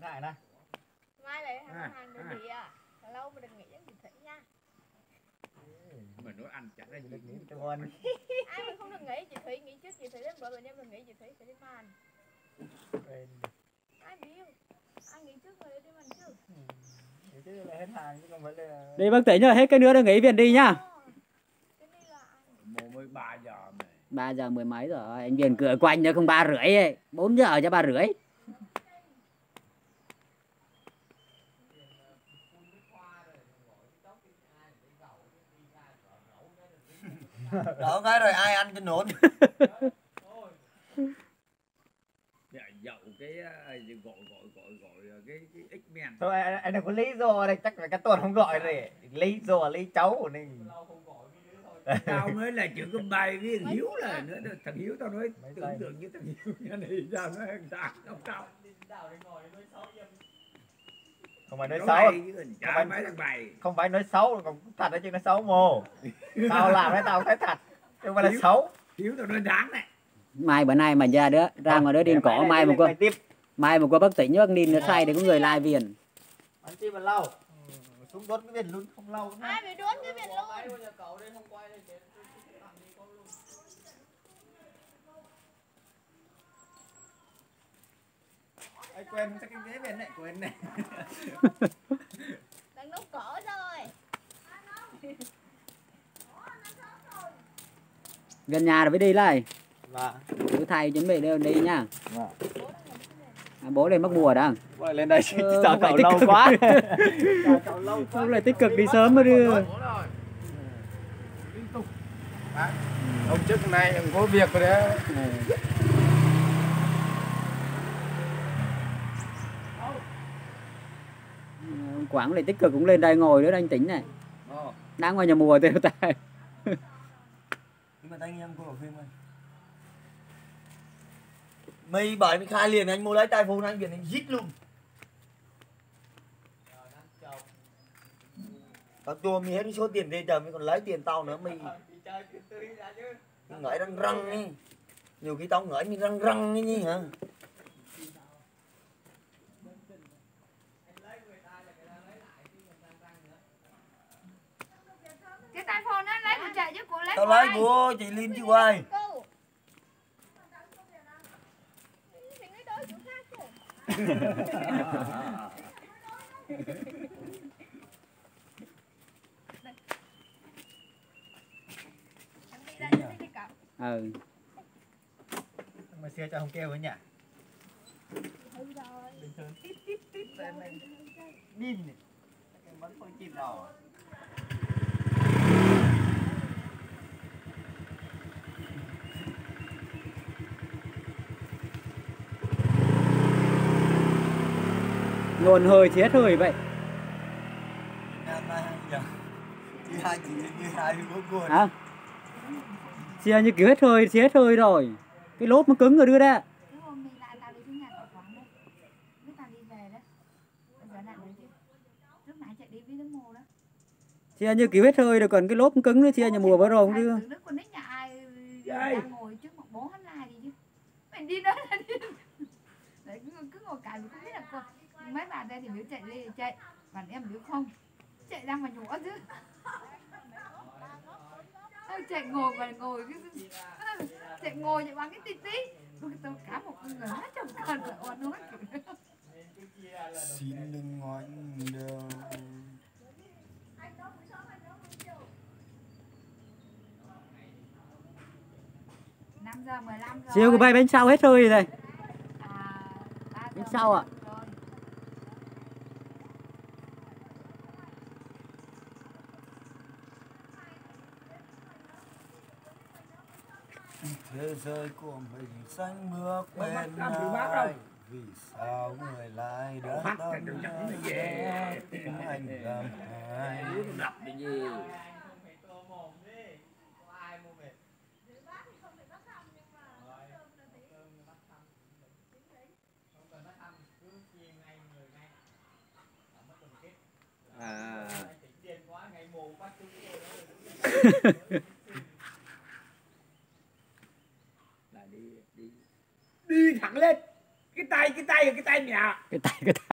ngại này. Mai lại hàng được gì à? Lâu mà đừng nghĩ đến chị Thủy nha. Mà nói ăn chẳng là Đừng nghĩ tôi ngon. Ai mình không được nghĩ chị Thủy nghĩ trước chị Thủy đến bữa rồi em đừng nghĩ chị Thủy sẽ đi màn. Ai biết? Ai nghĩ trước rồi đi màn chứ. Nghĩ chứ là hết hàng chứ không phải là. Đi bác Tĩnh rồi, hết cái nữa đừng nghỉ việc đi nhá. mùa mới 3 giờ mà. 3 giờ mười mấy rồi, anh Viền cửa quanh nữa không 3 rưỡi ấy. 4 giờ cho 3 rưỡi. Đó cái rồi ai ăn cho nổn. Dậu cái gọi cái X-Men. Thôi anh đừng có lý do đây, chắc là cái tuần không gọi rồi. Lý do lý cháu của mình. Tao mới là chuyện con bài với thằng Hiếu là nữa, thằng Hiếu tao nói tưởng tượng như thằng Hiếu nha này sao nó không sao. Không phải nói xấu. Không phải nói xấu, còn thật đấy chứ nó xấu mồ. Tao làm đấy tao thấy thật. Chứ không phải là xấu. Hiếu tao nói đáng này. Mai bữa nay mà ra ngoài đó điên cỏ mai một qua Bắc Tĩnh Bắc Ninh nó say thì có người lai Viền. Anh chi mà lâu. Xuống đốt cái biển luôn không lâu. Ai bị đốt cái biển luôn. Anh quên cái ghế biển này, quên này. Đang nấu cỏ rồi. Gần nhà rồi mới đi đây. Vâng. Cứ thay chuẩn bị đi nha. Vâng. Bố lên Bắc Mùa đó. Bố lên đây chờ cậu lâu quá. Bố lại tích cực đi sớm mới đưa. Hôm trước hôm nay em có việc rồi đấy. Quảng lại tích cực cũng lên đây ngồi nữa anh Tính này. Đang ngoài nhà Mùa tiêu tài. Nhưng mà anh em có ở phim ơi. Mày bảo mình khai liền anh mua lấy tai phone anh biển anh hít luôn. Tao tua mi hết số tiền về chờ mình còn lấy tiền tao nữa mày. Ngửi răng răng ấy. Nhiều khi tao ngửi mình răng răng ấy nhỉ hả? Cái tai phone á lấy của chị chứ cô lấy. Tao lấy của chị Linh chứ ai. Ừ. Mà xe cho không kêu với nhỉ? Bình thường tít lên này. Pin này. Cái bắn con chim đỏ. Nguồn hơi chết hơi vậy. Hả? Xe như kiểu chết hơi rồi. Cái lốp nó cứng rồi đưa ra. Xe như kiểu hết hơi rồi còn cái lốp nó cứng nữa xe nhà Mùa vừa rồi không đưa. Ngồi trước mặt bố hắn lai đi chứ. Mình đi đó là đi. Đấy cứ ngồi cạnh cũng biết là cô. Mấy bà đây thì biểu chạy đi chạy, còn em biểu không. Chạy ra mà nhổ chứ. Chạy ngồi và ngồi cái chạy ngồi chạy bằng cái tí tí. Tôi cả một người hết trong cần là oan nói kiểu đó. Xin đừng ngoảnh đầu. 5 giờ 15 rồi. Siêu của bay bánh sau hết hơi rồi đây. Bánh sau ạ. Thế giới của mình xanh bước bên ai. Vì sao người lại đã tâm anh làm ai. Đập cái gì. Đi thẳng lên cái tay mẹ. Cái tay